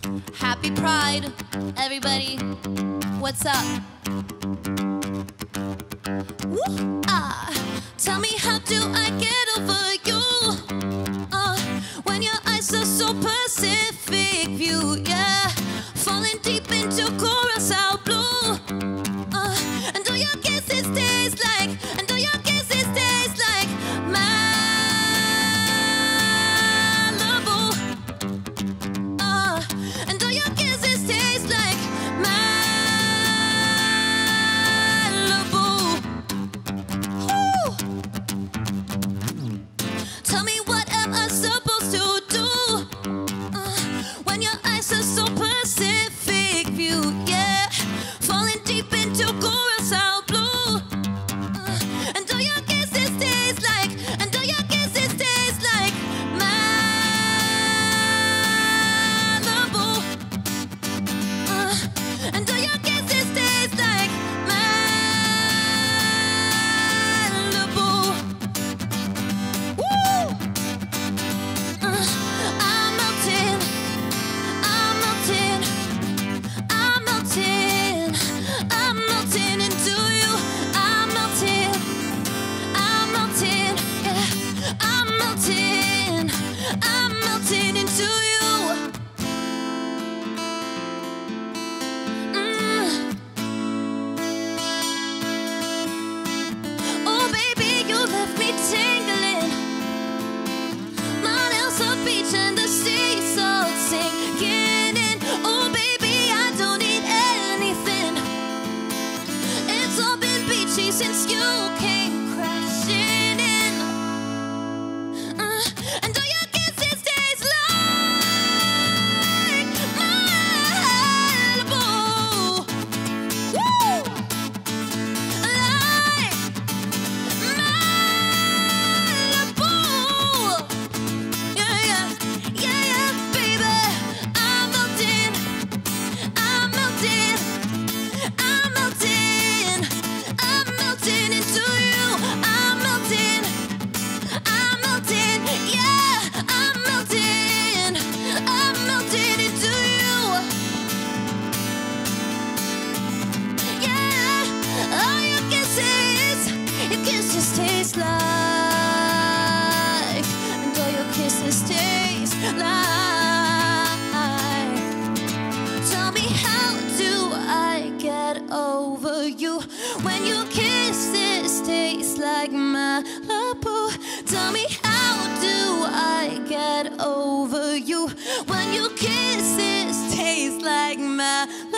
Happy Pride, everybody. What's up? Woo! Tell me, how do I get over you? When your eyes are so Pacific view, yeah. Falling deep into Curacao blue. And do your kisses taste like? And do your kisses taste like Malibu? And do your kisses taste like Malibu? Woo! Tell me, what am I supposed to do when your eyes are so Pacific view, yeah. Falling deep into Curacao blue. And do your kisses taste like? And do your kisses taste like Malibu? And do your kisses taste like Malibu? Woo! I'm melting, I'm melting, I'm melting, I'm melting into you. I'm melting, I'm melting, yeah. I'm melting into you. Oh baby, you left me tingling. My nails are beach and the sea salt sinking in. Oh baby, I don't need anything. It's all been beachy since you came crashing in. And do your kisses taste like Malibu? Woo! Like Malibu. Yeah, yeah, yeah, yeah, baby. I'm melting, I'm melting, I'm melting, I'm melting into you. I'm melting, yeah. I'm melting into you. Yeah, all your kisses taste like, and all your kisses taste like. Tell me, how do I get over you when your kisses taste like Malibu? Tell me, how do I get over you when your kisses taste like Malibu?